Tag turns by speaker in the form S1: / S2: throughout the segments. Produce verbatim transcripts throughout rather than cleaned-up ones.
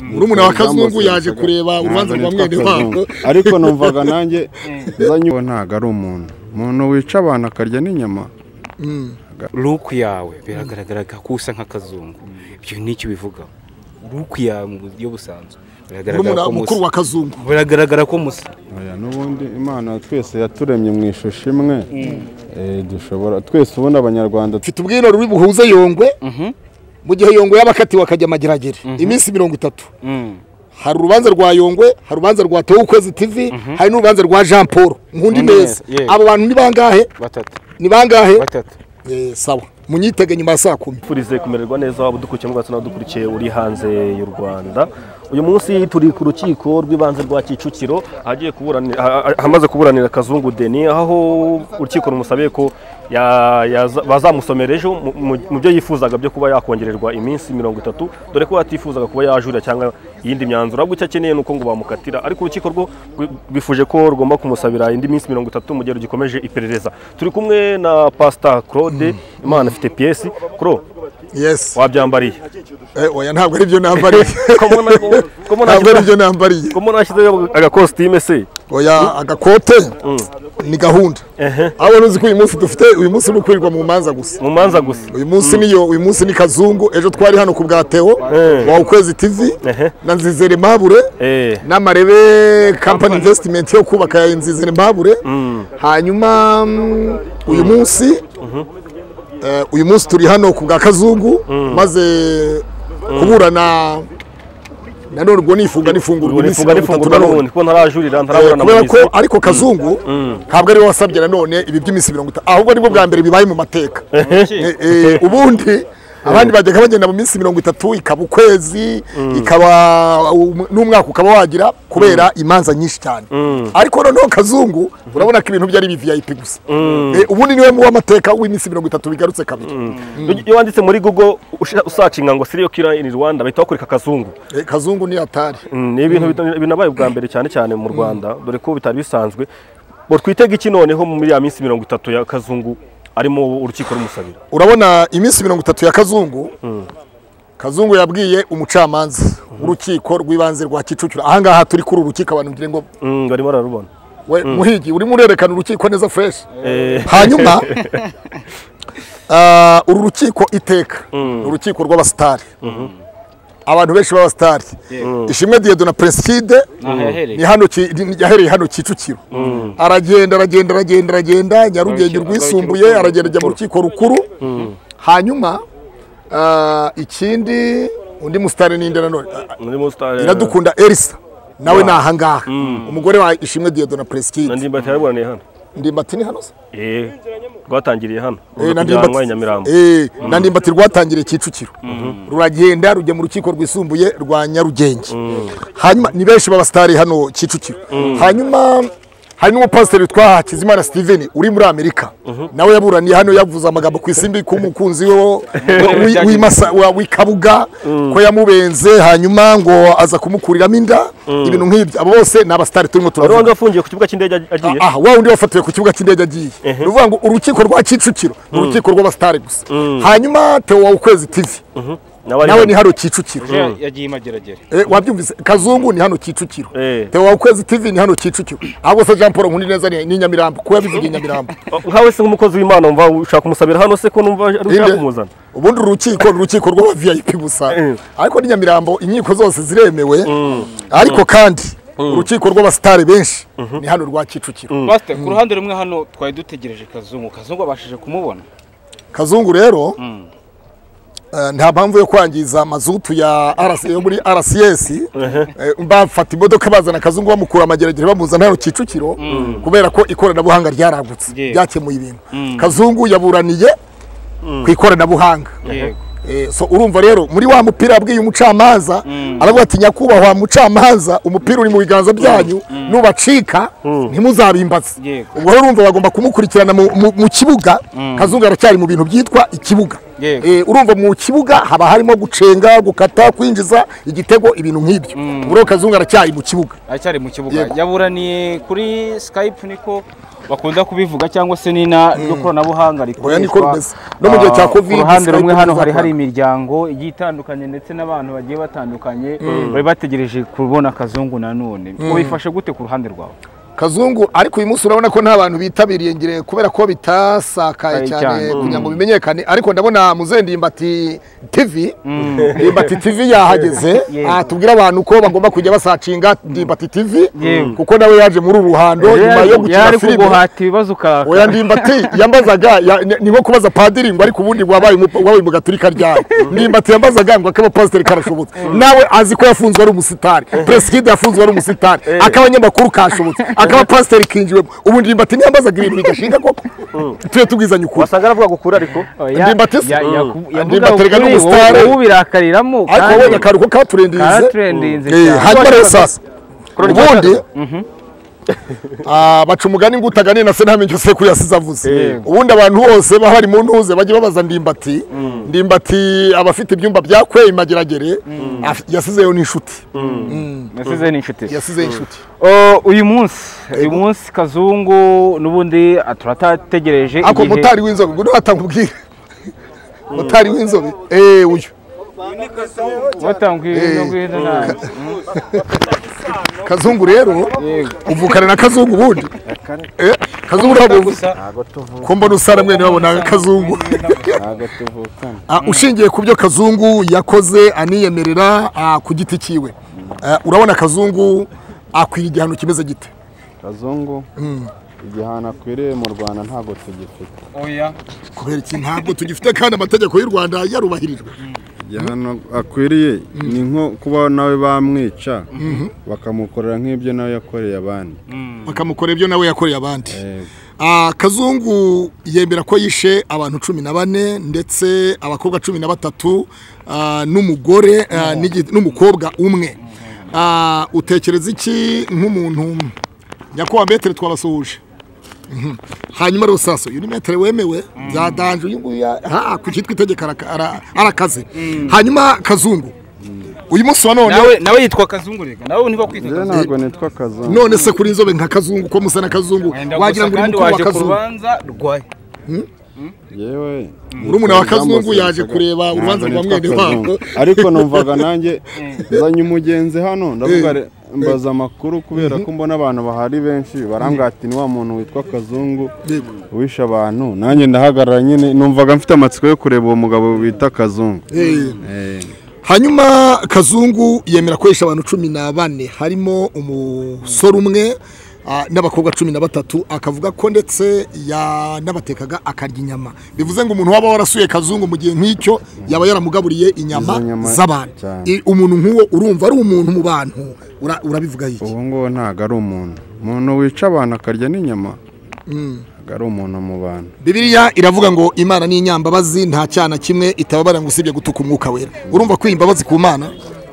S1: urumuna wa Kazungu yaje kureba urubanza rwa mwene wabo
S2: ariko numvaga nanjye nzanyo ntago ari umuntu umuntu wica abantu akarya n'inyama.
S3: Luku yawe biragaragara ko usa nka Kazungu. Ibyo nicyo bivuga. Luku yawe mu buryo busanzwe biragaragara ko
S1: mukuru wa Kazungu
S3: biragaragara ko musa.
S2: Oya nubundi Imana twese yaturemye mu ishusho imwe eh dushobora twese ubona abanyarwanda
S1: mfite ubwino ruri buhuze Yongwe mu gihe Yongwe yabakatiwe akajya Mageragere iminsi mirongo itatu. Hari urubanza rwa Yongwe, hari urubanza rwa Theo Ukwezi T V, hari n'urubanza rwa Jean Paul Nkundi Neza. Abo bantu ni bangahe?
S3: Batatu.
S1: Ni bangahe?
S3: Batatu.
S1: Eh sawa. Munyitege nyuma saa kumi.
S4: Furize kumererwa neza wabo dukurikiye mu gatuna dukurikiye uri hanze y'u Rwanda. Uyu munsi turi ku rukiko rw'ibanze rwa Kicukiro agiye kuburanira hamaze kuburanira Kazungu Denis aho urukiko rumusabiye ko bazamusomereje mu byo yifuzaga byo kuba yakongererwa iminsi mirongo itatu dore ko atifuzaga kuba yajurira cyangwa yindi myanzuro ahubwo icyo akeneye nuko ngo bamukatira ariko urukiko rwo bifuje ko rugomba kumusabira indi minsi mirongo itatu mu gihe gikomeje iperereza. Turi kumwe na Pastor Claude Imana afite pièce Kro.
S1: Yes.
S4: Wabyambariye.
S1: Eh oya ntabwo ari byo nambariye.
S4: Komona komona
S1: ntabwo ari byo nambariye.
S4: Komona ashyize aga costume se.
S1: Oya agakote ni gahunda. Abo nuzi ko uyu munsi dufite uyu munsi n'ukwirirwa mu manza gusa.
S4: Mu manza gusa.
S1: Uyu munsi niyo uyu munsi ni Kazungu ejo twari hano ku bwa Theo wa Ukwezi T V na Nzizere Mabure na Marebe Company Investment yo kubaka ya Nzizere Mabure. Hanyuma uyu munsi uyu munsi turi hano ku bwa Kazungu maze kuburana nanone ubwo nifunga nifungurwa
S4: nifunga nifungurwa none ko ntarajurira ntaraburana
S1: kubera ko ariko Kazungu ntabwo ari wasabye nanone ibi by'imisi mirongo itatu ahubwo nibwo bwa mbere bibaye mu mateka. Ubundi abandi bajyaga bagenda mu minsi mirongo itatu ikaba ukwezi ikaba n'umwaka ukaba wagira kubera imanza nyinshi cyane ariko noneho Kazungu urabona ko ibintu byari V I P gusa. Ubundi niwe mu w'amateka w'iminsi mirongo itatu bigarutse kabiri.
S4: Iyo wanditse muri Google usacinga ngo serial killer in Rwanda bahita bakurika Kazungu.
S1: Kazungu ni atari
S4: ni ibintu binabaye ubwa mbere cyane cyane mu Rwanda dore ko bitari bisanzwe bo twitega iki noneho muri ya minsi mirongo itatu ya Kazungu arimo urukiko rumusabira.
S1: Urabona iminsi mirongo itatu ya Kazungu Kazungu yabwiye umucamanza urukiko rw'ibanze rwa Kicukiro aha ngaha turi kuri urukiko abantu ngire ngo
S4: barimo bararubona
S1: we muhigi uri murerekana urukiko neza fresh. Hanyuma uru rukiko iteka urukiko rw'abastari abantu benshi b'abastari Ishimwe Diedo na Prestige ni hano yahereye hano Kicukiro aragenda aragenda aragenda aragenda Nyarugenge rwisumbuye aragenda ajya mu rukiko rukuru. Hanyuma ikindi undi mustari ninde nanone Iradukunda Elsa nawe naha ngaha umugore wa Ishimwe Diedo na Prestige
S4: Ndimbati yaraboneye hano
S1: Ndimbati ni hano se
S4: eh rwatangiriye hano
S1: Ndimbati Nyamirambo eh Ndimbati rwatangiriye Kicukiro ruragenda rujya mu rukiko rwisumbuye rwa Nyarugenge. Hanyuma ni benshi b'abastari hano Kicukiro. Hanyuma hari n'umupasiteri witwa Hakizimana Steven uri muri Amerika nawe yaburaniye hano yavuze amagambo ku isimbi k'umukunzi w'imasa w'ikabuga ko yamubenze hanyuma ngo aza kumukuriramo inda ibintu nk'ibyo. Abo bose ni abastari turimo turavuga.
S4: Wanga afungiye ku kibuga cy'indege agiye
S1: ah wa undi wafatiwe ku kibuga cy'indege agiye ruvuga ngo urukiko rwa Kicukiro urukiko rw'abastari gusa. Hanyuma Theo wa Ukwezi T V nawe ni hano Kicukiro
S3: yagiye Mageragere.
S1: Eh wabyumvise Kazungu ni hano Kicukiro. Theo wa Ukwezi T V ni hano Kicukiro. Abo se Jean Paul Nkundi Neza ni Nyamirambo ko yabivugiye Nyamirambo.
S4: Nkawe se nk'umukozi w'Imana umva ushaka kumusabira hano se ko numva ari kumuzana.
S1: Ubundi urukiko urukiko rwa V I P gusa ariko ni Nyamirambo inkiko zose ziremewe ariko kandi urukiko rw'abastari benshi ni hano rwa Kicukiro.
S3: Pastor ku ruhande rumwe hano twari dutegereje Kazungu Kazungu abashije kumubona.
S1: Kazungu rero nta mpamvu yo kwangiza mazutu ya yo muri R C S bafata imodoka bazana Kazungu bamukura Mageragere bamuzana hano Kicukiro kubera ko ikoranabuhanga ryaragutse byakemuye ibintu. Kazungu yaburaniye ku ikoranabuhanga. So urumva rero muri wa mupira abwiye umucamanza aravuga ati nyakubahwa mucamanza umupira uri mu biganza byanyu nubacika ntimuzabimbaze. Ubwo urumva bagomba kumukurikirana mu kibuga Kazungu aracyari mu bintu byitwa ikibuga. eh, urumva mu kibuga haba harimo gucenga gukata kwinjiza igitego ibintu nk'ibyo buro Kazungu aracyari mu kibuga
S3: aracyari mu kibuga yaburaniye kuri Skype niko bakunda kubivuga cyangwa se nina ryo koranabuhanga rikoreshwa
S1: no mu gihe cya covid
S3: uruhande rumwe hano hari hari imiryango igiye itandukanye ndetse n'abantu bagiye batandukanye bari bategereje kubona Kazungu nanone ko bifashe gute ku ruhande rwawe
S1: Kazungu ariko uyu munsi urabona ko nta bantu bitabiriye ngire kubera ko bitasakaye cyane kugira ngo bimenyekane ariko ndabona Muzendimbati T V Ndimbati T V yahageze atubwira abantu ko bagomba kujya basacinga Ndimbati T V kuko nawe yaje muri uruhando nyuma yo gukina filime
S3: guhata ibibazo ka
S1: oya Ndimbati yambazaga ni nko kubaza padiri ngo ariko ubundi wabaye wabaye mu gaturika ryaye Ndimbati yambazaga ngo akaba pastor karashobotse nawe azi ko yafunzwe ari umusitari president yafunzwe ari umusitari akabanyamakuru kashobotse akaba pastor kinjiwe ubundi Ndimbati nyambazaga ibintu bigashinga ko tuye tubwizanye ukuri
S4: wasanga aravuga gukura ariko
S1: Ndimbati Ndimbati rega n'umusitari
S3: ubu birakariramo
S1: ariko wabonye akaruko katurendinze hanyuma rero sasa ubundi ah baca umugani ngutagane na se ntamenye se ko yasize avuze ubundi abantu bose bahari mu ntuze baje babaza Ndimbati Ndimbati abafite ibyumba byakweye imageragere yasizeyo n'inshuti
S3: yasize n'inshuti
S1: yasize inshuti
S3: uyu munsi uyu munsi Kazungu nubundi turatategereje
S1: igihe ako mutari w'inzobe ngo natangubwira mutari w'inzobe eh uyu
S3: watangwira ngwira na
S1: Kazungu rero uvukana na Kazungu bundi eh Kazungu rabo ko mbona usara mwene babona Kazungu
S2: ntago tuvukana
S1: ah ushingiye ku byo Kazungu yakoze aniyemerera ku giti kiwe urabona Kazungu akwira igihano kimeze gite
S2: Kazungu igihano akwiriye mu Rwanda ntago tugifite
S3: oya
S1: kubera iki ntabwo tugifite kandi amategeko y'u Rwanda yarubahirijwe
S2: igihano akwiriye ni nko kuba nawe bamwica bakamukorera nk'ibyo nawe yakoreye abandi
S1: bakamukorera ibyo nawe yakoreye abandi ah Kazungu yemera ko yishe abantu cumi na bane ndetse abakobwa cumi na batatu n'umugore n'umukobwa umwe ah utekereza iki nk'umuntu nyakwa metere twabasuhuje hanyuma rero sasa uyu ni metere wemewe byadanje uyu nguyu ha kukitwa itegeka arakaze hanyuma Kazungu uyu munsi wa none
S3: nawe nawe yitwa Kazungu rega nawe niba kwita
S2: Kazungu ntabwo nitwa Kazungu
S1: none se kuri inzobe nka Kazungu ko musa na Kazungu wagira ngo uri mukuru wa Kazungu
S3: rwaye
S2: yewe
S1: urumuna wa Kazungu yaje kureba urubanza rwa mwene wabo
S2: ariko numvaga nanjye zanye umugenzi hano ndavuga mbaza amakuru kubera ko mbona abantu bahari benshi barambwira ati ni wa muntu witwa Kazungu wisha abantu nanjye ndahagarara nyine numvaga mfite amatsiko yo kureba uwo mugabo wita Kazungu
S1: hanyuma Kazungu yemera kwesha abantu cumi na bane harimo umusore umwe n'abakobwa cumi na batatu akavuga ko ndetse yanabatekaga akarya inyama bivuze ngo umuntu waba warasuye Kazungu mu gihe nk'icyo yaba yaramugaburiye inyama z'abantu umuntu nk'uwo urumva ari umuntu mu bantu urabivuga iki
S2: ubu ngo ntago ari umuntu umuntu wica abantu akarya n'inyama ari umuntu mu bantu
S1: Bibiliya iravuga ngo Imana ni inyambabazi nta cyana kimwe itababara ngo usibye gutuka umwuka wera urumva ko imbabazi ku Mana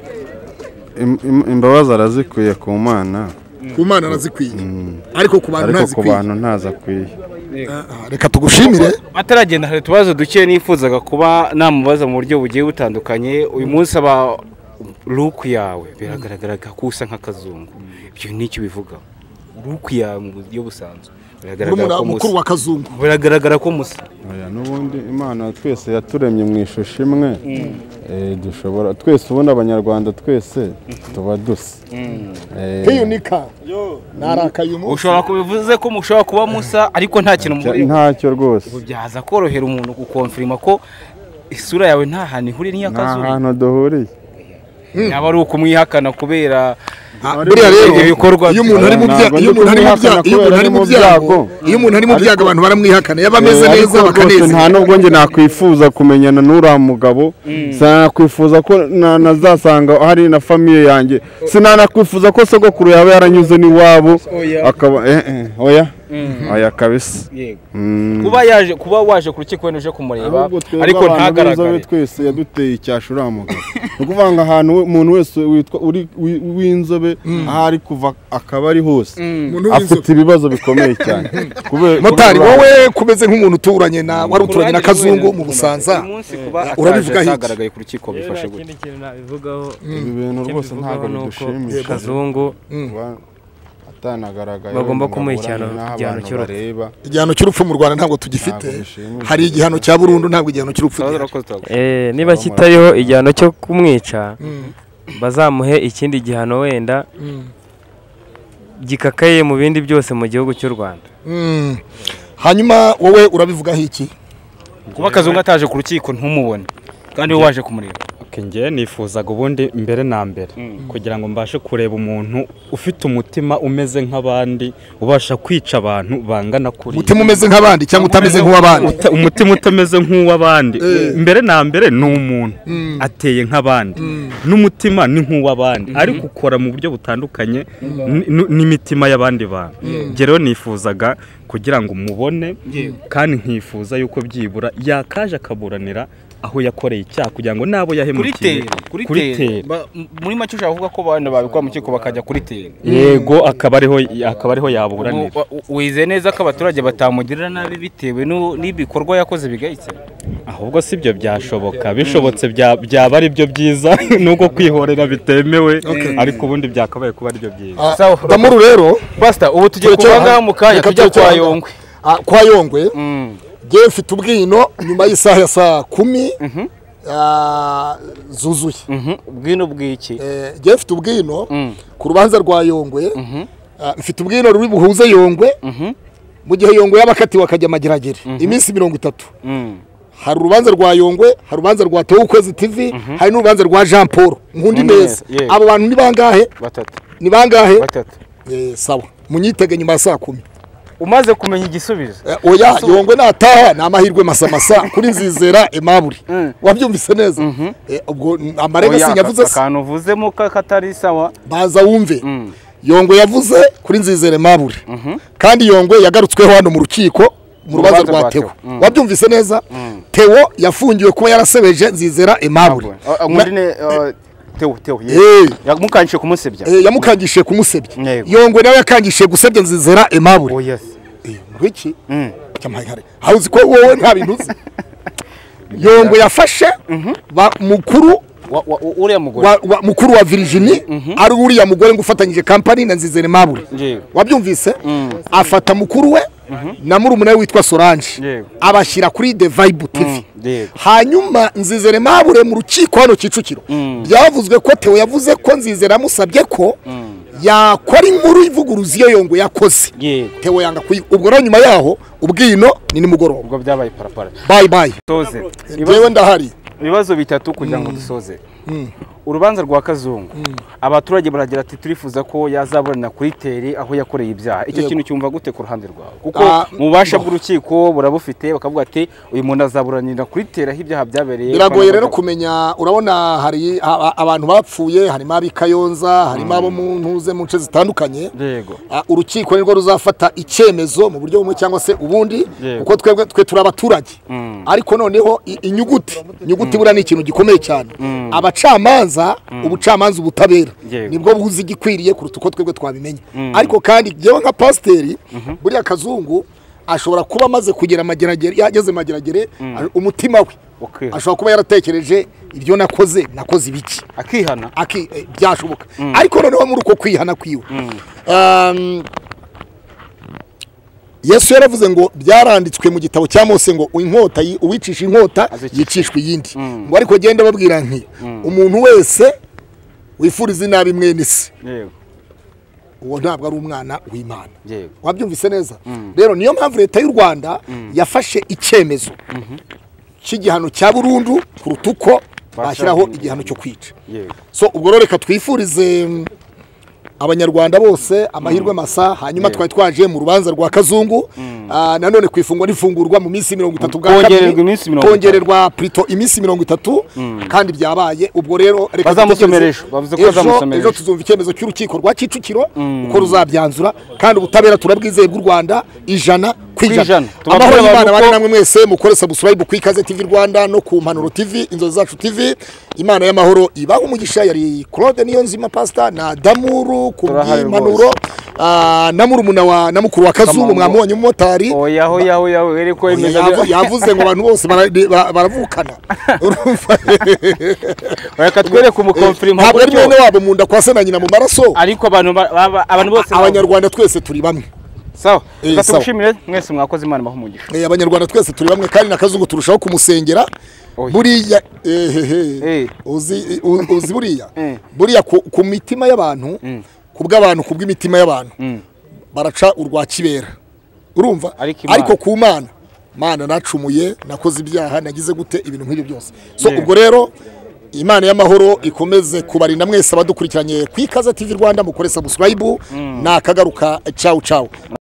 S2: imbabazi arazikuye ku Mana
S1: ku Mana arazikwiye ariko ku bantu
S2: ntazikwiye ariko ku bantu ntazakwiye
S1: reka tugushimire
S3: ataragenda hari tubazo duke nifuzaga kuba namubaza mu buryo bugiye butandukanye uyu munsi aba look yawe biragaragara ko usa nka Kazungu ibyo nicyo bivuga look yawe mu buryo busanzwe biragaragara ko
S1: mukuru wa Kazungu
S3: biragaragara ko musa
S2: oya nubundi Imana twese yaturemye mu ishusho imwe eh dushobora twese ubona abanyarwanda twese tuba dusa
S1: eh unika yo narakaye umuntu
S3: ushobora kubivuze ko mushobora kuba musa ariko nta kintu muri
S2: ntacyo rwose
S3: byaza korohera umuntu gukonfirma ko isura yawe nta hantu ihuri n'iya Kazungu
S2: nta hantu duhuriye
S3: yaba ari ukumwihakana kubera
S1: buriya rero ibikorwa iyo umuntu ari mu byago iyo umuntu ari mu byago iyo umuntu ari mu byago iyo umuntu ari mu byago abantu baramwihakana yaba ameze neza bakaneza
S2: nta nubwo nge nakwifuza kumenyana n'ura mugabo sinakwifuza ko nazasanga hari na famiye yanjye sinanakwifuza ko sogokuru yaba yaranyuze n'iwabo akaba eh eh oya aya kabisa
S3: yego kuba yaje kuba waje ku rukiko wenda uje kumureba ariko ntagaragare
S2: twese yaduteye icyashuramuga no kuvanga ahantu umuntu wese witwa uri w'inzobe ahari kuva akaba ari hose afite ibibazo bikomeye cyane
S1: motari wowe kumeze nk'umuntu uturanye na wari uturanye na Kazungu mu Busanza urabivuga iki
S3: agaragaye ku rukiko bifashe gute
S5: ikintu nabivugaho
S2: ibi bintu rwose ntabwo bidushimisha
S5: Kazungu
S2: atanagaragaye
S5: bagomba kumuha igihano cy'urupfu
S1: igihano cy'urupfu mu Rwanda ntabwo tugifite hari igihano cya burundu ntabwo igihano cy'urupfu
S5: eh niba kitariho igihano cyo kumwica bazamuhe ikindi gihano wenda gikakaye mu bindi byose mu gihugu cy'u Rwanda.
S1: Hanyuma wowe urabivugaho iki
S3: kuba Kazungu ataje ku rukiko ntumubone kandi we waje kumureba?
S6: Ngiye nifuzaga ubundi mbere na mbere kugira ngo mbashe kureba umuntu ufite umutima umeze nk'abandi ubasha kwica abantu bangana kuri
S1: umutima umeze nk'abandi cyangwa utameze nk'uw'abandi
S6: umutima utameze nk'uw'abandi mbere na mbere ni umuntu ateye nk'abandi n'umutima ni nk'uw'abandi ariko ukora mu buryo butandukanye n'imitima y'abandi bantu. Rero nifuzaga kugira ngo mubone kandi nkifuza yuko byibura yakaje akaburanira aho yakoreye icyaha kugira ngo nabo yahemukiye
S3: kuri tere muri make ushaka kuvuga ko bana babikwa mu kiko bakajya kuri tere
S6: yego akaba ariho akaba ariho yaburanira.
S3: Wize neza ko abaturage batamugirira nabi bitewe n'ibikorwa yakoze bigayitse?
S6: Ahubwo sibyo byashoboka bishobotse byaba ari byo byiza nuko kwihorera bitemewe ariko ubundi byakabaye kuba ari byo byiza.
S1: Damuru rero
S3: pastor ubu tugiye kubanga mu kanya kujya kwa Yongwe
S1: kwa Yongwe Ngiye mfite ubwino nyuma y'isaha ya saa kumi zuzuye.
S3: Ubwino bw'iki?
S1: Ngiye mfite ubwino ku rubanza rwa Yongwe, mfite ubwino ruri buhuze Yongwe mu gihe Yongwe yabakatiwe akajya mageragere iminsi mirongo itatu. Hari urubanza rwa Yongwe, hari urubanza rwa Tewukwezi T V, hari n'urubanza rwa Jean Paul Nkundi neza. Abo bantu ni bangahe?
S3: Batatu.
S1: Ni bangahe?
S3: Batatu.
S1: Eh sawa. Munyitege nyuma ya saa kumi.
S3: Umaze kumenya igisubizo?
S1: Oya Yongwe nataha na amahirwe masamasa kuri Nzizera Aimable. Wabyumvise neza? Ubwo amarega sinyavuze
S3: akantu uvuzemo katari sawa
S1: baza wumve. Yongwe yavuze kuri Nzizera Aimable kandi Yongwe yagarutsweho hano mu rukiko mu rubanza rwa Theo. Wabyumvise neza? Theo yafungiwe kuba yarasebeje Nzizera Aimable.
S3: Ngurine Theo Theo yamukangishe kumusebya.
S1: Eh yamukangishe kumusebya. Yongwe nawe yakangishe gusebya Nzizera Aimable.
S3: Oh yes.
S1: Eh ngwiki? Mm. Cyamahare. Hauzi ko wowe nta bintu uzi. Yongwe yafashe mukuru
S3: uriya mugore
S1: mukuru wa Virginie ari uriya mugore ngufatanyije company na Nzizera Aimable. Wabyumvise? Afata mukuru we na murumuna witwa Solange abashyira kuri The Vibe T V. Hanyuma Nzizera Aimable mu rukiko hano Kicukiro byavuzwe ko Theo yavuze ko Nzizera amusabye ko yakora inkuru ivuguruza iyo Yongwe yakoze. Theo yanga kuyi ubwo rero nyuma yaho ubwino ni nimugoroba
S3: ubwo byabaye parapara.
S1: Bye bye.
S3: Toze
S1: Jewe ndahari.
S3: Ibibazo bitatu kugira ngo dusoze. Urubanza rwa Kazungu abaturage baragira ati turifuza ko yazaburana kuri tere aho yakoreye ibyaha. Icyo kintu cyumva gute ku ruhande rwawe? Kuko mubasha bw'urukiko burabufite bakavuga ati uyu muntu azaburanira kuri tere aho ibyaha byabereye.
S1: Biragoye rero kumenya, urabona hari abantu bapfuye, harimo abikayonza, harimo abo mu ntuze mu nce zitandukanye.
S3: Yego.
S1: Urukiko nirwo ruzafata icyemezo mu buryo bumwe cyangwa se ubundi kuko twebwe twe turi abaturage. Ariko noneho inyuguti inyuguti bura ni ikintu gikomeye cyane. Abacamanza ubucamanza ubutabera nibwo buzi gikwiriye kuruta uko twebwe twabimenya. Ariko kandi jewe nka pasteri buriya Kazungu ashobora kuba amaze kugera mageragere, yageze mageragere umutima we ashobora kuba yaratekereje ibyo nakoze nakoze ibiki
S3: akihana
S1: aki byashoboka. Ariko noneho muri uko kwihana kwiwe Yesu yaravuze ngo byaranditswe mu gitabo cya Mose ngo inkota uwicisha inkota yicishwe yindi. Ngo ariko genda babwira nti umuntu wese wifuriza inabi mwene se uwo ntabwo ari umwana w'Imana. Wabyumvise neza? Rero niyo mpamvu leta y'u Rwanda yafashe icyemezo cy'igihano cya burundu kuruta uko bashyiraho igihano cyo kwica. So ubwo rero reka twifurize abanyarwanda bose amahirwe masa hanyuma twari twaje mu rubanza rwa Kazungu nanone kwifungwa n'ifungurwa mu minsi mirongo itatu bwa
S3: kabiri
S1: kongererwa plutôt iminsi mirongo itatu kandi byabaye ubwo rero
S3: reka bazamusomeresha bavuze ko bazamusomeresha
S1: ejo tuzumva icyemezo cy'urukiko rwa Kicukiro uko ruzabyanzura kandi ubutabera turabwizeye bw'u Rwanda ijana kwijana amahoro y'Imana bari namwe mwese mukore subscribe ku Ikaze T V Rwanda no ku Mpanuro T V Inzozi Zacu T V Imana y'amahoro ibaho umugisha yari Claude Niyonzima Pastor na Damuru ku Mpanuro na murumuna wa na mukuru wa Kazungu mwamubonye umumotari
S3: oya hoya hoya were ko imeza
S1: yavuze ngo abantu bose baravukana
S3: reka twere ku mukonfirma
S1: ntabwo ari mwene wabo munda kwasana nyina mu maraso
S3: ariko abantu abantu bose
S1: abanyarwanda twese turi bamwe
S3: sawa tatushimire mwese mwakoze Imana bahumugisha
S1: eh abanyarwanda twese turi bamwe kandi na Kazungu turushaho kumusengera buriya ehehe uzi uzi buriya buriya ku mitima y'abantu kubw'abantu kubw'imitima y'abantu baraca urwa kibera urumva ariko ku Mana Mana nacumuye nakoze ibyaha nagize gute ibintu nk'ibyo byose so ubwo rero Imana y'amahoro ikomeze kubarinda mwese abadukurikiranye ku Ikaze T V Rwanda mukore subscribe nakagaruka ciao ciao